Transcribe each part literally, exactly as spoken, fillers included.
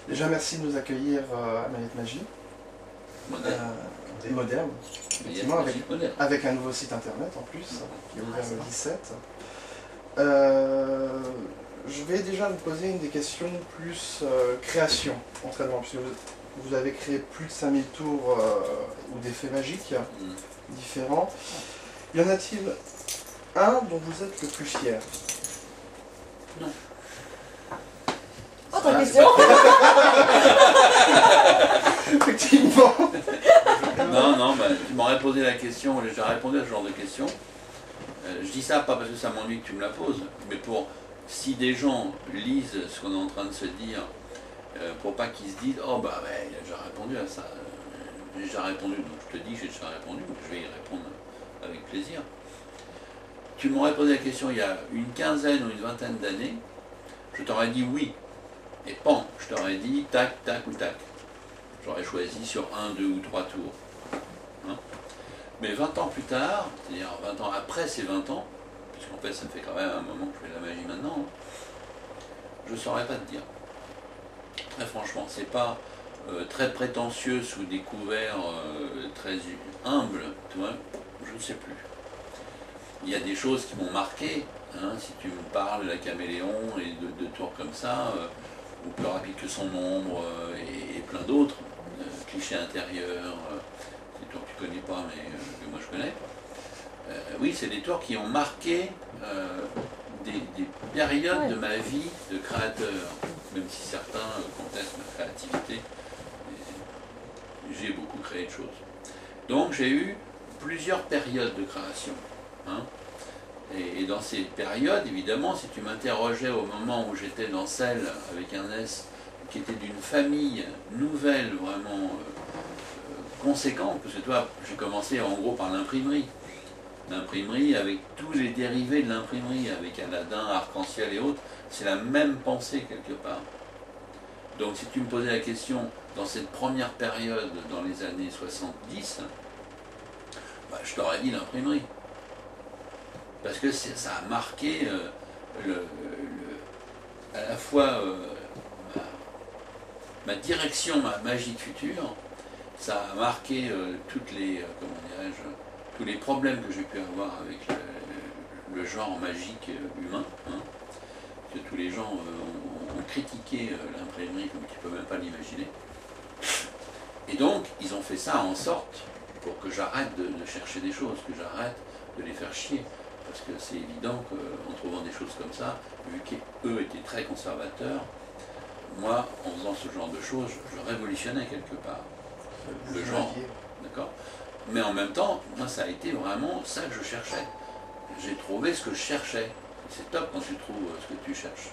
Déjà, merci de nous accueillir euh, à Manette Magie. Moderne. Euh, moderne, effectivement, avec, moderne. avec un nouveau site internet en plus, qui est ouvert le dix-sept. Euh, je vais déjà vous poser une des questions plus euh, création, entraînement, puisque vous, vous avez créé plus de cinq mille tours euh, ou d'effets magiques mm. différents. Y en a-t-il un dont vous êtes le plus fier? Non. Oh, ta question. Effectivement. Non, non, bah, tu m'aurais posé la question, j'ai répondu à ce genre de questions. Euh, je dis ça pas parce que ça m'ennuie que tu me la poses, mais pour, si des gens lisent ce qu'on est en train de se dire, euh, pour pas qu'ils se disent, oh bah ouais, il a déjà répondu à ça. J'ai déjà répondu, donc je te dis que j'ai déjà répondu, je vais y répondre avec plaisir. Tu m'aurais posé la question il y a une quinzaine ou une vingtaine d'années, je t'aurais dit oui. Et pan, je t'aurais dit tac, tac ou tac. J'aurais choisi sur un, deux ou trois tours. Hein? Mais vingt ans plus tard, c'est-à-dire vingt ans après ces vingt ans, puisqu'en fait ça fait quand même un moment que je fais de la magie maintenant, hein, je ne saurais pas te dire. Très franchement, c'est pas euh, très prétentieux sous des couverts euh, très humbles, tu vois, je ne sais plus. Il y a des choses qui m'ont marqué, hein, si tu me parles de la caméléon et de, de tours comme ça, euh, ou plus rapide que son ombre, euh, et, et plein d'autres, euh, clichés intérieurs, euh, des tours que tu connais pas mais euh, que moi je connais. Euh, oui, c'est des tours qui ont marqué euh, des, des périodes ouais. de ma vie de créateur, même si certains euh, contestent ma créativité, j'ai beaucoup créé de choses. Donc j'ai eu plusieurs périodes de création. Hein. Et, et dans ces périodes, évidemment, si tu m'interrogeais au moment où j'étais dans celle avec un S, qui était d'une famille nouvelle, vraiment euh, conséquente, parce que toi, j'ai commencé en gros par l'imprimerie. L'imprimerie avec tous les dérivés de l'imprimerie, avec Aladdin, Arc-en-Ciel et autres, c'est la même pensée quelque part. Donc si tu me posais la question, dans cette première période, dans les années soixante-dix, bah, je t'aurais dit l'imprimerie. Parce que ça a marqué euh, le, le, à la fois euh, ma, ma direction, ma magie de futur, ça a marqué euh, toutes les, euh, comment dirais-je, tous les problèmes que j'ai pu avoir avec le, le, le genre magique humain. Hein, que tous les gens euh, ont, ont critiqué euh, l'imprimerie comme tu ne peux même pas l'imaginer. Et donc, ils ont fait ça en sorte pour que j'arrête de, de chercher des choses, que j'arrête de les faire chier. Parce que c'est évident qu'en trouvant des choses comme ça, vu qu'eux étaient très conservateurs, moi, en faisant ce genre de choses, je révolutionnais quelque part le genre. D'accord ? Mais en même temps, moi, ça a été vraiment ça que je cherchais. J'ai trouvé ce que je cherchais. C'est top quand tu trouves ce que tu cherches.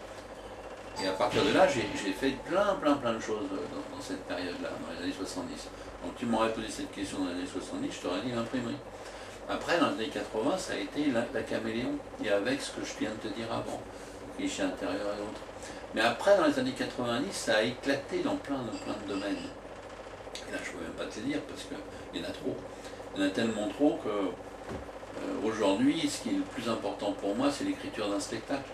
Et à partir de là, j'ai fait plein, plein, plein de choses dans, dans cette période-là, dans les années soixante-dix. Donc tu m'aurais posé cette question dans les années soixante-dix, je t'aurais dit l'imprimerie. Après, dans les années quatre-vingts, ça a été la, la caméléon, et avec ce que je viens de te dire avant, le cliché intérieur et autres. Mais après, dans les années quatre-vingt-dix, ça a éclaté dans plein de, plein de domaines. Et là, je ne peux même pas te le dire, parce qu'il y en a trop. Il y en a tellement trop que, euh, aujourd'hui, ce qui est le plus important pour moi, c'est l'écriture d'un spectacle.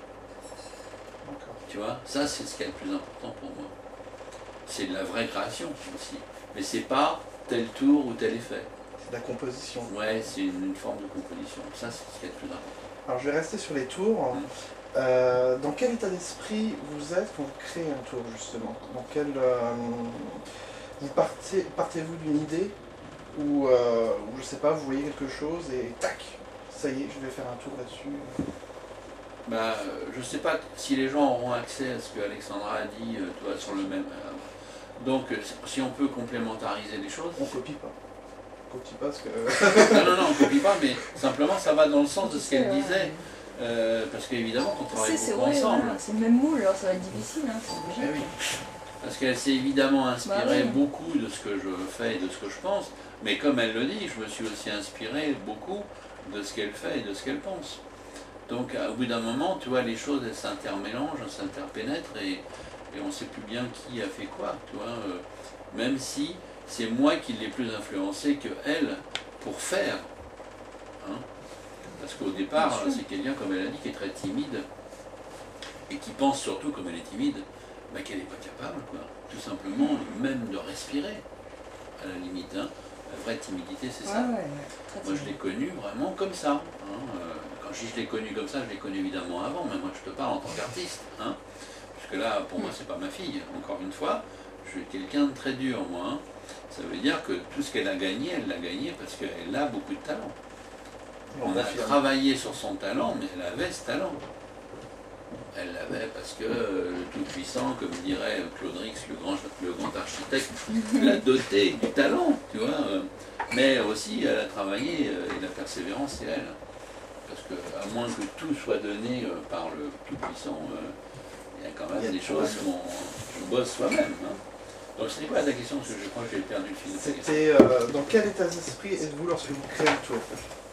Tu vois, ça, c'est ce qui est le plus important pour moi. C'est de la vraie création aussi. Mais c'est pas tel tour ou tel effet. La composition. Ouais, c'est une, une forme de composition. Ça, c'est ce qui est le plus important. Alors, je vais rester sur les tours. Mmh. Euh, dans quel état d'esprit vous êtes quand vous créez un tour, justement? Dans quel... Euh, vous partez, partez-vous d'une idée ou, euh, ou, je sais pas, vous voyez quelque chose et tac, ça y est, je vais faire un tour là-dessus. Bah, je sais pas si les gens auront accès à ce que Alexandra a dit, euh, toi, sur le même... Euh, donc, si on peut complémentariser les choses... On copie pas. Copie pas parce que... non, non, non, on copie pas, mais simplement ça va dans le sens de ce qu'elle disait. Euh, parce qu'évidemment, quand on travaille beaucoup vrai, ensemble... Voilà, c'est le même moule, alors ça va être difficile, hein, c'est eh oui. Parce qu'elle s'est évidemment inspirée bah, oui. beaucoup de ce que je fais et de ce que je pense, mais comme elle le dit, je me suis aussi inspiré beaucoup de ce qu'elle fait et de ce qu'elle pense. Donc, au bout d'un moment, tu vois, les choses, elles s'intermélangent, elles s'interpénètrent, et, et on ne sait plus bien qui a fait quoi, tu vois. Euh, même si c'est moi qui l'ai plus influencé que elle pour faire. Hein. Parce qu'au départ, c'est quelqu'un, comme elle a dit, qui est très timide, et qui pense surtout, comme elle est timide, bah, qu'elle n'est pas capable, quoi. Tout simplement, même de respirer, à la limite. Hein. La vraie timidité, c'est ça. Ouais, ouais, ouais. Moi, je l'ai connue vraiment comme ça. Hein. Euh, quand je dis je l'ai connue comme ça, je l'ai connue évidemment avant, mais moi, je te parle en tant qu'artiste. Hein. Puisque là, pour moi, c'est pas ma fille. Encore une fois, je suis quelqu'un de très dur, moi. Hein. Ça veut dire que tout ce qu'elle a gagné, elle l'a gagné parce qu'elle a beaucoup de talent. On a travaillé sur son talent, mais elle avait ce talent. Elle l'avait parce que euh, le Tout-Puissant, comme dirait Claude Rix, le grand, le grand architecte, l'a doté du talent, tu vois. Euh, mais aussi, elle a travaillé, euh, et la persévérance, c'est elle. Parce que, à moins que tout soit donné euh, par le Tout-Puissant, euh, il y a quand même des choses qu'on bosse soi-même. Hein. Donc, ce n'est pas la question, parce que je crois que j'ai perdu le fil. C'était euh, dans quel état d'esprit êtes-vous lorsque vous créez un tour?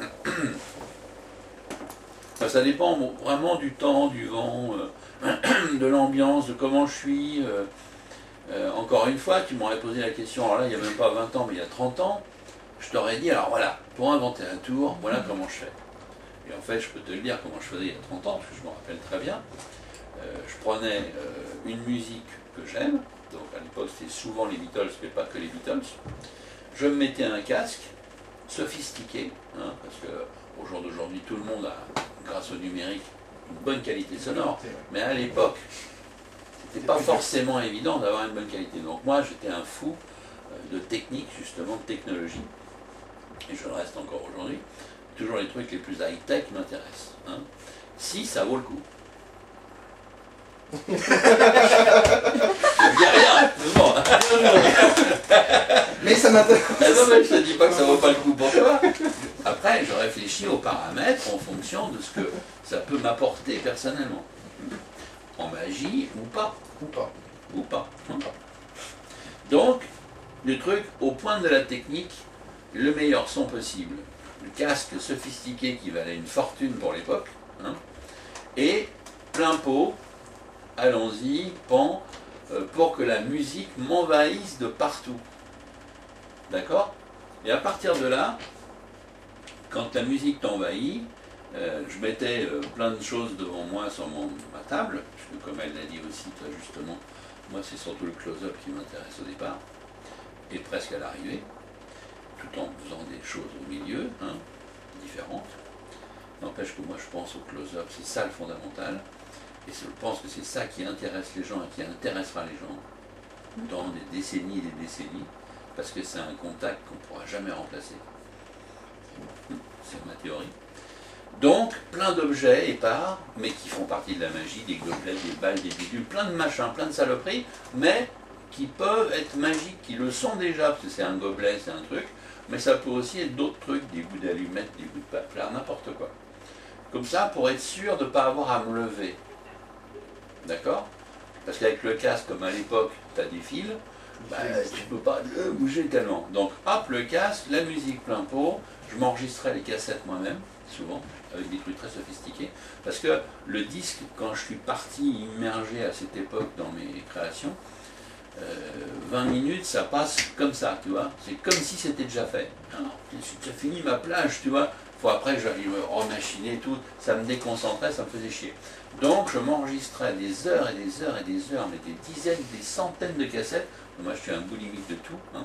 Ça dépend vraiment du temps, du vent, euh, de l'ambiance, de comment je suis. Euh, euh, encore une fois, tu m'aurais posé la question, alors là, il n'y a même pas vingt ans, mais il y a trente ans, je t'aurais dit, alors voilà, pour inventer un tour, voilà comment je fais. Et en fait, je peux te le dire comment je faisais il y a trente ans, parce que je me rappelle très bien. Euh, je prenais euh, une musique que j'aime, donc à l'époque c'était souvent les Beatles, mais pas que les Beatles. Je me mettais un casque, sophistiqué, hein, parce que au jour d'aujourd'hui, tout le monde a, grâce au numérique, une bonne qualité sonore. Mais à l'époque, c'était pas forcément évident d'avoir une bonne qualité. Donc moi, j'étais un fou de technique, justement, de technologie. Et je le reste encore aujourd'hui. Toujours les trucs les plus high-tech m'intéressent. Hein. Si ça vaut le coup. Je dis rien, c'est bon. Mais ça m'intéresse. Non, mais je te dis pas que ça vaut pas le coup pour toi. Après, je réfléchis aux paramètres en fonction de ce que ça peut m'apporter personnellement. En magie ou pas. Ou pas. Ou pas. Donc, le truc, au point de la technique, le meilleur son possible. Le casque sophistiqué qui valait une fortune pour l'époque. Hein, et plein pot, allons-y, pan, euh, pour que la musique m'envahisse de partout. D'accord? Et à partir de là, quand la musique t'envahit, euh, je mettais euh, plein de choses devant moi sur mon, ma table, puisque comme elle l'a dit aussi, toi justement, moi c'est surtout le close-up qui m'intéresse au départ, et presque à l'arrivée, tout en faisant des choses au milieu, hein, différentes. N'empêche que moi je pense au close-up, c'est ça le fondamental, et je pense que c'est ça qui intéresse les gens et qui intéressera les gens dans des décennies et des décennies, parce que c'est un contact qu'on ne pourra jamais remplacer. C'est ma théorie. Donc, plein d'objets épars, mais qui font partie de la magie, des gobelets, des balles, des bidules, plein de machins, plein de saloperies, mais qui peuvent être magiques, qui le sont déjà, parce que c'est un gobelet, c'est un truc, mais ça peut aussi être d'autres trucs, des bouts d'allumettes, des bouts de papier, n'importe quoi. Comme ça, pour être sûr de ne pas avoir à me lever. D'accord? Parce qu'avec le casque, comme à l'époque, tu as des fils, bah, tu ne peux pas euh, bouger tellement. Donc, hop, le casque, la musique plein pot, je m'enregistrais les cassettes moi-même, souvent, avec des trucs très sophistiqués. Parce que le disque, quand je suis parti immergé à cette époque dans mes créations, euh, vingt minutes, ça passe comme ça, tu vois. C'est comme si c'était déjà fait. Alors, j'ai fini ma plage, tu vois. Faut après, j'arrive à remachiner tout, ça me déconcentrait, ça me faisait chier. Donc, je m'enregistrais des heures et des heures et des heures, mais des dizaines, des centaines de cassettes. Moi, je suis un boulimique de tout. Hein.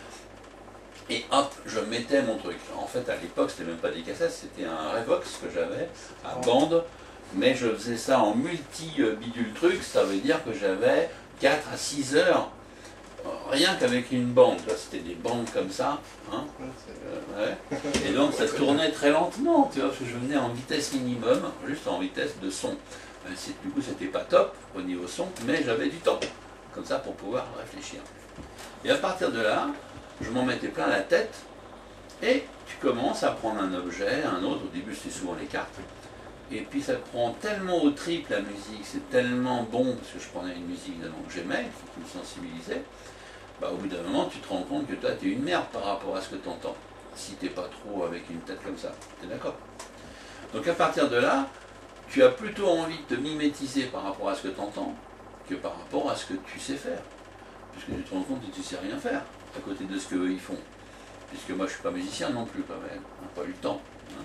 Et hop, je mettais mon truc. En fait, à l'époque, c'était même pas des cassettes, c'était un Revox que j'avais, à bande. Mais je faisais ça en multi-bidule truc, ça veut dire que j'avais quatre à six heures, rien qu'avec une bande. C'était des bandes comme ça. Hein. Euh, ouais. Et donc, ça tournait très lentement, tu vois, parce que je venais en vitesse minimum, juste en vitesse de son. Du coup, c'était pas top au niveau son, mais j'avais du temps, comme ça, pour pouvoir réfléchir. Et à partir de là, je m'en mettais plein la tête, et tu commences à prendre un objet, un autre. Au début, c'était souvent les cartes. Et puis ça prend tellement au triple la musique, c'est tellement bon, parce que je prenais une musique évidemment que j'aimais, qui me sensibilisait, bah, au bout d'un moment, tu te rends compte que toi, tu es une merde par rapport à ce que tu entends, si tu n'es pas trop avec une tête comme ça. Tu es d'accord? Donc à partir de là, tu as plutôt envie de te mimétiser par rapport à ce que tu entends, que par rapport à ce que tu sais faire. Puisque tu te rends compte que tu ne sais rien faire, à côté de ce qu'eux ils font. Puisque moi, je ne suis pas musicien non plus, quand même, on n'a pas eu le temps. Hein.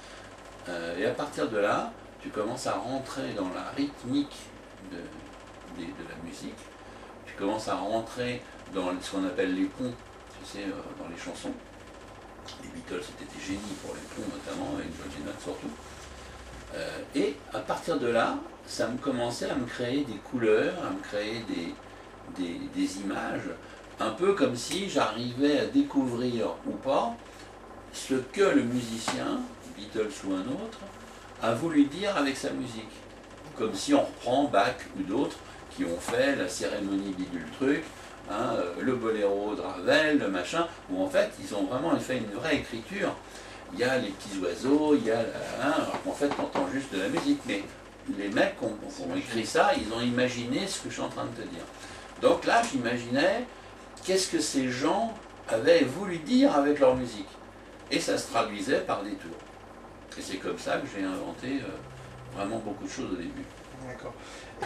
Euh, et à partir de là, tu commences à rentrer dans la rythmique de, des- de la musique. Tu commences à rentrer dans ce qu'on appelle les ponts, tu sais, euh, dans les chansons. Les Beatles étaient des génies pour les ponts notamment, avec John Lennon surtout. Euh, et à partir de là, ça me commençait à me créer des couleurs, à me créer des, des, des images, un peu comme si j'arrivais à découvrir ou pas ce que le musicien, Beatles ou un autre, a voulu dire avec sa musique. Comme si on reprend Bach ou d'autres qui ont fait la cérémonie bidule truc, hein, le boléro de Ravel, le machin, où en fait ils ont vraiment fait une vraie écriture. Il y a les petits oiseaux, il y a la, hein, alors qu'en fait on entend juste de la musique, mais les mecs qui ont, qui ont écrit ça, ils ont imaginé ce que je suis en train de te dire. Donc là j'imaginais qu'est-ce que ces gens avaient voulu dire avec leur musique. Et ça se traduisait par des tours. Et c'est comme ça que j'ai inventé euh, vraiment beaucoup de choses au début. D'accord.